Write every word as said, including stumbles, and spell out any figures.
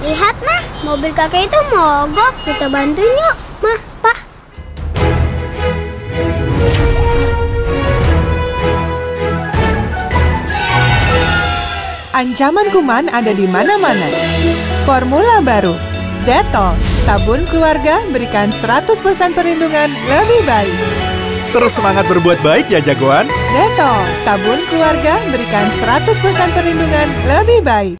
Lihat, Mah, mobil kakek itu mogok. Kita bantuin yuk, Mah, Pak. Ancaman kuman ada di mana-mana. Formula baru, Dettol, sabun keluarga berikan seratus persen perlindungan lebih baik. Terus semangat berbuat baik ya jagoan. Dettol, sabun keluarga berikan seratus persen perlindungan lebih baik.